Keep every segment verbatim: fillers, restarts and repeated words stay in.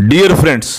Dear friends,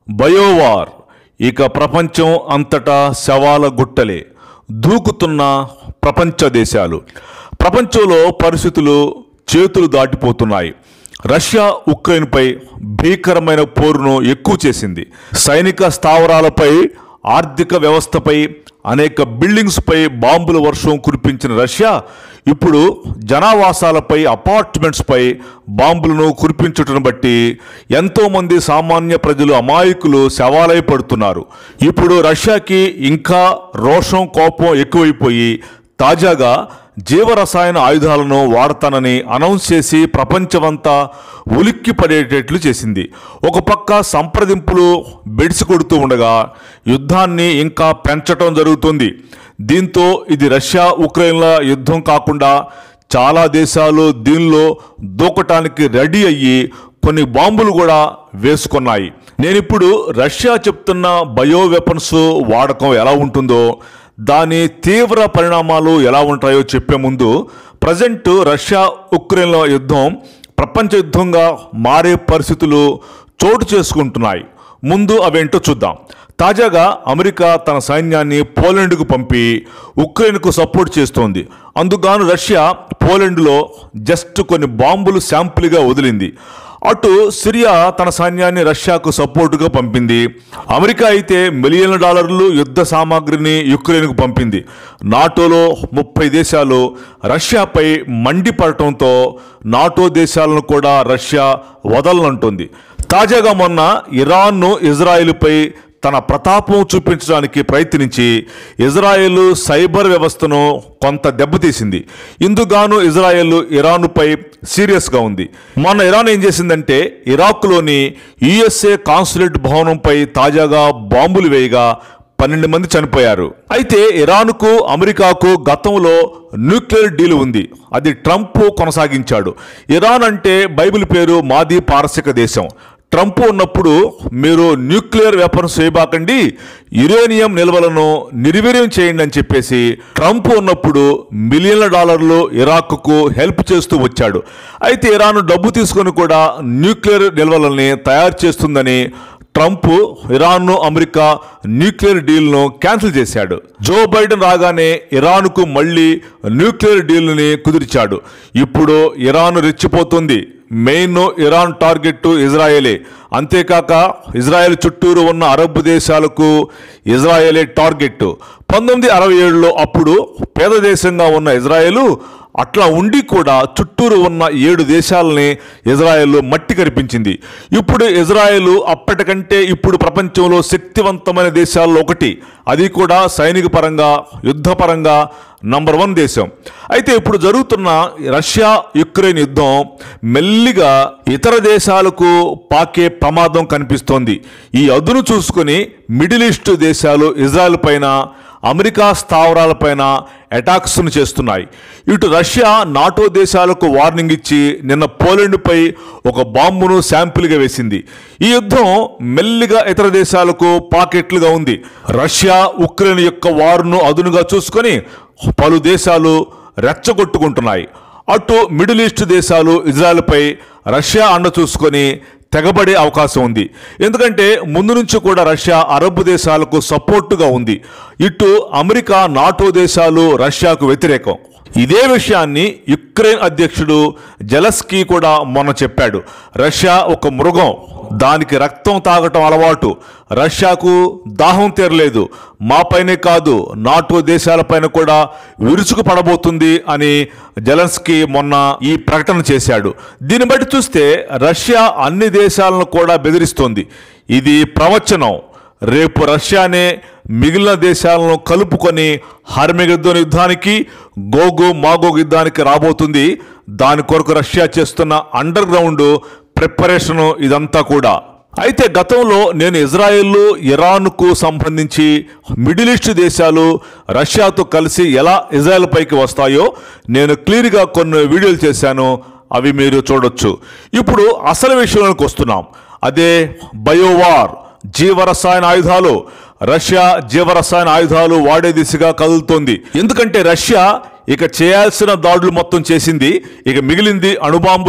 biowar ఇక ప్రపంచం అంతటా శవాల గుట్టలే. దూకుతున్న ప్రపంచ దేశాలు. ప్రపంచంలో పరిస్థితులు చేతులు దాటిపోతున్నాయి. రష్యా ఉక్రెయిన్పై భీకరమైన పోరును ఎక్కువ చేసింది. సైనిక స్థావరాలపై, ఆర్థిక వ్యవస్థపై, అనేక బిల్డింగ్స్పై బాంబుల వర్షం కురిపించిన రష్యా ఇప్పుడు జనావాసాలపై, అపార్ట్మెంట్స్పై బాంబులను కురిపించటం బట్టి ఎంతోమంది సామాన్య ప్రజలు, అమాయకులు శవాలై పడుతున్నారు. ఇప్పుడు రష్యాకి ఇంకా రోషం, కోపం ఎక్కువైపోయి తాజాగా జీవరసాయన ఆయుధాలను వాడతానని అనౌన్స్ చేసి ప్రపంచమంతా ఉలిక్కి పడేటట్లు చేసింది. ఒక పక్క సంప్రదింపులు బెడిసి కొడుతూ ఉండగా యుద్ధాన్ని ఇంకా పెంచటం జరుగుతుంది. దీంతో ఇది రష్యా ఉక్రెయిన్ల యుద్ధం కాకుండా చాలా దేశాలు దీనిలో దూకటానికి రెడీ అయ్యి కొన్ని బాంబులు కూడా వేసుకున్నాయి. నేను ఇప్పుడు రష్యా చెప్తున్న బయో వెపన్స్ వాడకం ఎలా ఉంటుందో, దాని తీవ్ర పరిణామాలు ఎలా ఉంటాయో చెప్పే ముందు, ప్రజెంట్ రష్యా ఉక్రెయిన్ల యుద్ధం ప్రపంచ యుద్ధంగా మారే పరిస్థితులు చోటు చేసుకుంటున్నాయి. ముందు అవేంటో చూద్దాం. తాజాగా అమెరికా తన సైన్యాన్ని పోలాండ్కు పంపి ఉక్రెయిన్కు సపోర్ట్ చేస్తోంది. అందుకు రష్యా పోలాండ్లో జస్ట్ కొన్ని బాంబులు శాంపుల్గా వదిలింది. అటు సిరియా తన సైన్యాన్ని రష్యాకు సపోర్టుగా పంపింది. అమెరికా అయితే మిలియన్ల డాలర్లు యుద్ధ సామాగ్రిని యుక్రెయిన్కు పంపింది. నాటోలో ముప్పై దేశాలు రష్యాపై మండిపడటంతో నాటో దేశాలను కూడా రష్యా వదలనంటుంది. తాజాగా మొన్న ఇరాన్ను ఇజ్రాయెల్పై తన ప్రతాపం చూపించడానికి ప్రయత్నించి ఇజ్రాయెల్ సైబర్ వ్యవస్థను కొంత దెబ్బతీసింది. ఇందుగాను ఇజ్రాయెల్ ఇరాన్పై సీరియస్గా ఉంది. మొన్న ఇరాన్ ఏం చేసిందంటే ఇరాక్లోని యుఎస్ఏ కాన్సులేట్ భవనంపై తాజాగా బాంబులు వేయగా పన్నెండు మంది చనిపోయారు. అయితే ఇరాన్కు, అమెరికాకు గతంలో న్యూక్లియర్ డీల్ ఉంది. అది ట్రంప్ కొనసాగించాడు. ఇరాన్ అంటే బైబిల్ పేరు మాది పారసిక దేశం. ట్రంప్ ఉన్నప్పుడు మీరు న్యూక్లియర్ వెపన్స్ చేయబాకండి, యురేనియం నిల్వలను నిర్వీర్యం చేయండి అని చెప్పేసి ట్రంప్ ఉన్నప్పుడు మిలియన్ల డాలర్లు ఇరాక్కు హెల్ప్ చేస్తూ వచ్చాడు. అయితే ఇరాన్ డబ్బు తీసుకొని కూడా న్యూక్లియర్ నిల్వలని తయారు చేస్తుందని ట్రంప్ ఇరాన్ను, అమెరికా న్యూక్లియర్ డీల్ను క్యాన్సిల్ చేశాడు. జో బైడెన్ రాగానే ఇరాన్కు మళ్ళీ న్యూక్లియర్ డీల్ని కుదిర్చాడు. ఇప్పుడు ఇరాన్ రెచ్చిపోతుంది. మెయిన్ ఇరాన్ టార్గెట్ ఇజ్రాయెలే. అంతేకాక ఇజ్రాయెల్ చుట్టూరు ఉన్న అరబ్ దేశాలకు ఇజ్రాయెలే టార్గెట్. పంతొమ్మిది అరవై ఏడులో అప్పుడు పేద దేశంగా ఉన్న ఇజ్రాయెల్ అట్లా ఉండి కూడా చుట్టూరు ఉన్న ఏడు దేశాలని ఇజ్రాయెల్ మట్టి కరిపించింది. ఇప్పుడు ఇజ్రాయెల్ అప్పటికంటే ఇప్పుడు ప్రపంచంలో శక్తివంతమైన దేశాల్లో ఒకటి. అది కూడా సైనిక పరంగా, యుద్ధపరంగా నంబర్ వన్ దేశం. అయితే ఇప్పుడు జరుగుతున్న రష్యా యుక్రెయిన్ యుద్ధం మెల్లిగా ఇతర దేశాలకు పాకే ప్రమాదం కనిపిస్తోంది. ఈ అదును చూసుకుని మిడిల్ ఈస్ట్ దేశాలు ఇజ్రాయెల్ పైన, అమెరికా స్థావరాలపైన అటాక్స్ను చేస్తున్నాయి. ఇటు రష్యా నాటో దేశాలకు వార్నింగ్ ఇచ్చి నిన్న పోలాండ్పై ఒక బాంబును శాంపిల్గా వేసింది. ఈ యుద్ధం మెల్లిగా ఇతర దేశాలకు పాకెట్లుగా ఉంది. రష్యా ఉక్రెయిన్ యొక్క వారును అదునుగా చూసుకొని పలు దేశాలు రెచ్చగొట్టుకుంటున్నాయి. అటు మిడిల్ ఈస్ట్ దేశాలు ఇజ్రాయెల్పై రష్యా అండ చూసుకొని తెగబడే అవకాశం ఉంది. ఎందుకంటే ముందు నుంచి కూడా రష్యా అరబ్ దేశాలకు సపోర్టుగా ఉంది. ఇటు అమెరికా, నాటో దేశాలు రష్యాకు వ్యతిరేకం. ఇదే విషయాన్ని యుక్రెయిన్ అధ్యక్షుడు జెలెన్స్కీ కూడా మొన్న చెప్పాడు. రష్యా ఒక మృగం, దానికి రక్తం తాగటం అలవాటు. రష్యాకు దాహం తీరలేదు. మాపైనే కాదు, నాటో దేశాలపైన కూడా విరుచుకు పడబోతుంది అని జెలెన్స్కీ మొన్న ఈ ప్రకటన చేశాడు. దీన్ని బట్టి చూస్తే రష్యా అన్ని దేశాలను కూడా బెదిరిస్తోంది. ఇది ప్రవచనం. రేపు రష్యానే మిగిలిన దేశాలను కలుపుకొని హర్మెగెద్దోన్ యుద్ధానికి, గోగు మాగోగ్ యుద్ధానికి రాబోతుంది. దాని కొరకు రష్యా చేస్తున్న అండర్ గ్రౌండ్ ప్రిపరేషను ఇదంతా కూడా. అయితే గతంలో నేను ఇజ్రాయెల్, ఇరాన్కు సంబంధించి మిడిల్ ఈస్ట్ దేశాలు రష్యాతో కలిసి ఎలా ఇజ్రాయెల్ పైకి వస్తాయో నేను క్లియర్గా కొన్ని వీడియోలు చేశాను. అవి మీరు చూడొచ్చు. ఇప్పుడు అసలు విషయంలోకి వస్తున్నాం. అదే బయోవార్, జీవరసాయన ఆయుధాలు. రష్యా జీవరసాయన ఆయుధాలు వాడే దిశగా కదులుతోంది. ఎందుకంటే రష్యా ఇక చేయాల్సిన దాడులు మొత్తం చేసింది. ఇక మిగిలింది అణుబాంబులు,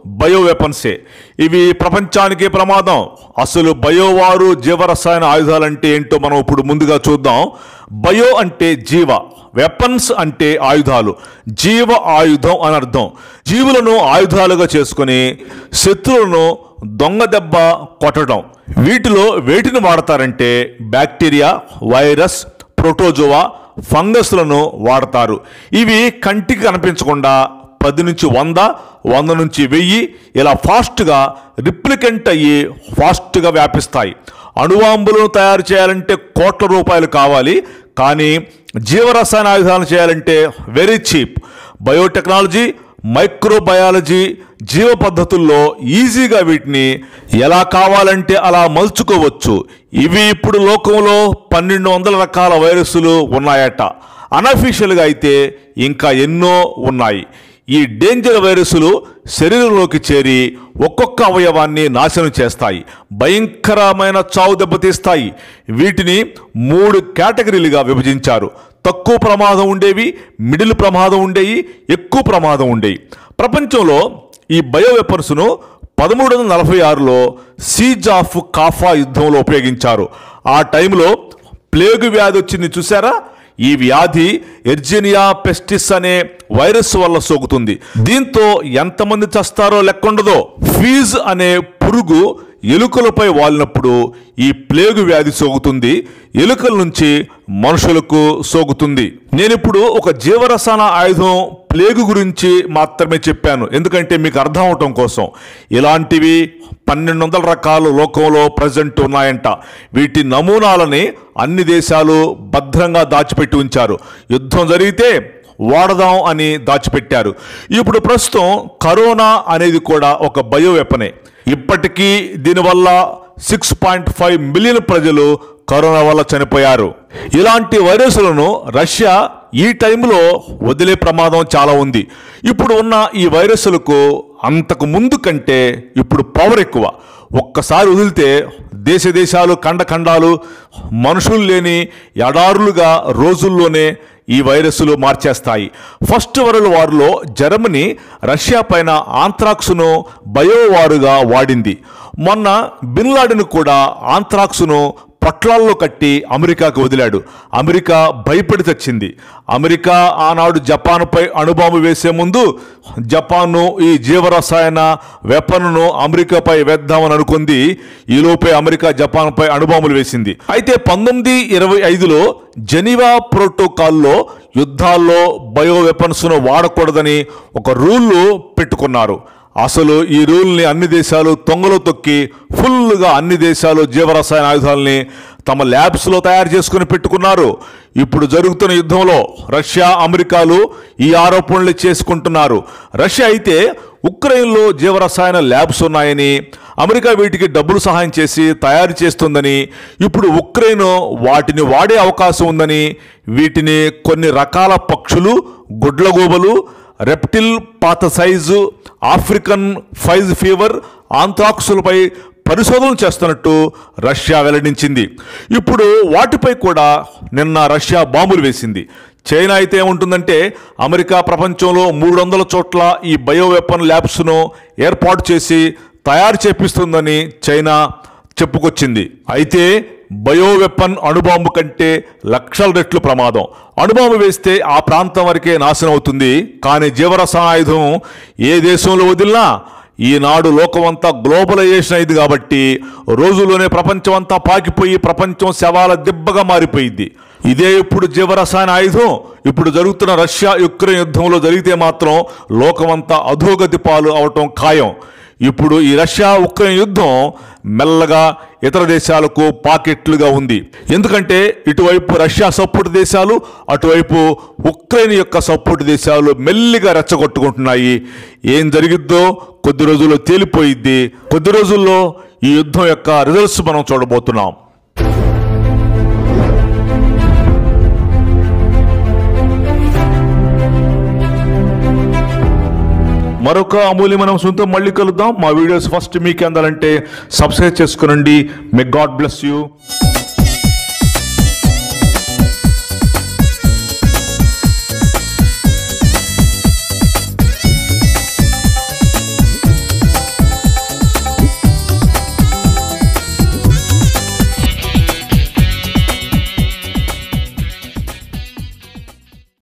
బయో వెపన్సే. ఇవి ప్రపంచానికి ప్రమాదం. అసలు బయోవారు జీవరసాయన ఆయుధాలంటే ఏంటో మనం ఇప్పుడు ముందుగా చూద్దాం. బయో అంటే జీవ, వెపన్స్ అంటే ఆయుధాలు. జీవ ఆయుధం అని అర్థం. జీవులను ఆయుధాలుగా చేసుకుని శత్రువులను దొంగ దెబ్బ కొట్టడం. వీటిలో వేటిని వాడతారంటే బ్యాక్టీరియా, వైరస్, ప్రోటోజోవా, ఫంగస్లను వాడతారు. ఇవి కంటికి కనిపించకుండా పది నుంచి వంద వంద నుంచి వెయ్యి ఇలా ఫాస్ట్గా రిప్లికెంట్ అయ్యి ఫాస్ట్గా వ్యాపిస్తాయి. అణుబాంబులను తయారు చేయాలంటే కోట్ల రూపాయలు కావాలి, కానీ జీవరసాయన ఆయుధాలను చేయాలంటే వెరీ చీప్. బయోటెక్నాలజీ, మైక్రోబయాలజీ, జీవ పద్ధతుల్లో ఈజీగా వీటిని ఎలా కావాలంటే అలా మలుచుకోవచ్చు. ఇవి ఇప్పుడు లోకంలో పన్నెండు వందల రకాల వైరస్లు ఉన్నాయట. అనఫీషియల్గా అయితే ఇంకా ఎన్నో ఉన్నాయి. ఈ డేంజర్ వైరస్లు శరీరంలోకి చేరి ఒక్కొక్క అవయవాన్ని నాశనం చేస్తాయి, భయంకరమైన చావు దెబ్బతీస్తాయి. వీటిని మూడు కేటగిరీలుగా విభజించారు. తక్కువ ప్రమాదం ఉండేవి, మిడిల్ ప్రమాదం ఉండేవి, ఎక్కువ ప్రమాదం ఉండేవి. ప్రపంచంలో ఈ బయో వెపన్స్ను పదమూడు వందల నలభై ఆరులో సీజ్ ఆఫ్ కాఫా యుద్ధంలో ఉపయోగించారు. ఆ టైంలో ప్లేగు వ్యాధి వచ్చింది చూసారా? ఈ వ్యాధి ఎర్జినియా పెస్టిస్ అనే వైరస్ వల్ల సోకుతుంది. దీంతో ఎంతమంది చస్తారో లెక్కుండదో. ఫీజ్ అనే పురుగు ఎలుకలపై వాలినప్పుడు ఈ ప్లేగు వ్యాధి సోకుతుంది. ఎలుకల నుంచి మనుషులకు సోకుతుంది. నేను ఇప్పుడు ఒక జీవరసాయన ఆయుధం ప్లేగు గురించి మాత్రమే చెప్పాను, ఎందుకంటే మీకు అర్థం అవటం కోసం. ఇలాంటివి పన్నెండు వందల రకాలు లోకంలో ప్రజెంట్ ఉన్నాయంట. వీటి నమూనాలని అన్ని దేశాలు భద్రంగా దాచిపెట్టి ఉంచారు. యుద్ధం జరిగితే వాడదాం అని దాచిపెట్టారు. ఇప్పుడు ప్రస్తుతం కరోనా అనేది కూడా ఒక బయో వెపనే. ఇప్పటికీ దీనివల్ల సిక్స్ పాయింట్ ఫైవ్ మిలియన్ ప్రజలు కరోనా వల్ల చనిపోయారు. ఇలాంటి వైరస్లను రష్యా ఈ టైంలో వదిలే ప్రమాదం చాలా ఉంది. ఇప్పుడు ఉన్న ఈ వైరస్లకు అంతకు ముందు కంటే ఇప్పుడు పవర్ ఎక్కువ. ఒక్కసారి వదిలితే దేశ దేశాలు, ఖండ ఖండాలు, మనుషులు లేని ఎడారులుగా రోజుల్లోనే ఈ వైరస్లు మార్చేస్తాయి. ఫస్ట్ వరల్డ్ వార్లో జర్మనీ రష్యా పైన ఆంథ్రాక్స్ను బయోవారుగా వాడింది. మొన్న బిన్ లాడెన్ కూడా ఆంథ్రాక్స్ను పొట్లాల్లో కట్టి అమెరికాకు వదిలాడు. అమెరికా భయపడి తెచ్చింది. అమెరికా ఆనాడు జపాన్పై అణుబాంబు వేసే ముందు జపాన్ను ఈ జీవరసాయన వెపన్ను అమెరికాపై వేద్దామని అనుకుంది. ఈలోపే అమెరికా జపాన్పై అణుబాంబులు వేసింది. అయితే పంతొమ్మిది ఇరవై ఐదులో జెనీవా ప్రోటోకాల్లో యుద్ధాల్లో బయో వెపన్స్ను వాడకూడదని ఒక రూల్ పెట్టుకున్నారు. అసలు ఈ రూల్ని అన్ని దేశాలు తొంగలో తొక్కి ఫుల్గా అన్ని దేశాలు జీవరసాయన ఆయుధాలని తమ ల్యాబ్స్లో తయారు చేసుకుని పెట్టుకున్నారు. ఇప్పుడు జరుగుతున్న యుద్ధంలో రష్యా, అమెరికాలు ఈ ఆరోపణలు చేసుకుంటున్నారు. రష్యా అయితే ఉక్రెయిన్లో జీవరసాయన ల్యాబ్స్ ఉన్నాయని, అమెరికా వీటికి డబ్బులు సహాయం చేసి తయారు చేస్తుందని, ఇప్పుడు ఉక్రెయిన్ వాటిని వాడే అవకాశం ఉందని, వీటిని కొన్ని రకాల పక్షులు, గుడ్లగూబలు, రెప్టిల్ పాత సైజు, ఆఫ్రికన్ ఫైజ్ ఫీవర్, ఆంథ్రాక్సులపై పరిశోధనలు చేస్తున్నట్టు రష్యా వెల్లడించింది. ఇప్పుడు వాటిపై కూడా నిన్న రష్యా బాంబులు వేసింది. చైనా అయితే ఏముంటుందంటే అమెరికా ప్రపంచంలో మూడు వందల చోట్ల ఈ బయో వెపన్ ల్యాబ్స్ను ఏర్పాటు చేసి తయారు చేపిస్తుందని చైనా చెప్పుకొచ్చింది. అయితే బయో వెపన్ అణుబాంబు కంటే లక్షల రెట్లు ప్రమాదం. అణుబాంబు వేస్తే ఆ ప్రాంతం వరకే నాశనం అవుతుంది. కానీ జీవరసాయన ఆయుధం ఏ దేశంలో వదిలినా ఈనాడు లోకమంతా గ్లోబలైజేషన్ అయింది కాబట్టి రోజుల్లోనే ప్రపంచం అంతా పాకిపోయి ప్రపంచం శవాల దిబ్బగా మారిపోయింది. ఇదే ఇప్పుడు జీవరసాయన ఆయుధం ఇప్పుడు జరుగుతున్న రష్యా యుక్రెయిన్ యుద్ధంలో జరిగితే మాత్రం లోకమంతా అధోగతి పాలు అవటం ఖాయం. ఇప్పుడు ఈ రష్యా ఉక్రెయిన్ యుద్ధం మెల్లగా ఇతర దేశాలకు పాకెట్లుగా ఉంది. ఎందుకంటే ఇటువైపు రష్యా సపోర్ట్ దేశాలు, అటువైపు ఉక్రెయిన్ యొక్క సపోర్ట్ దేశాలు మెల్లిగా రెచ్చగొట్టుకుంటున్నాయి. ఏం జరిగిద్దో కొద్ది రోజుల్లో తేలిపోయిద్ది. కొద్ది రోజుల్లో ఈ యుద్ధం యొక్క రిజల్ట్స్ మనం చూడబోతున్నాం. మరొక అమూల్యమైన అంశంతో మళ్ళీ కలుద్దాం. మా వీడియోస్ ఫస్ట్ మీకు అందాలంటే సబ్స్క్రైబ్ చేసుకోనండి. May God bless you.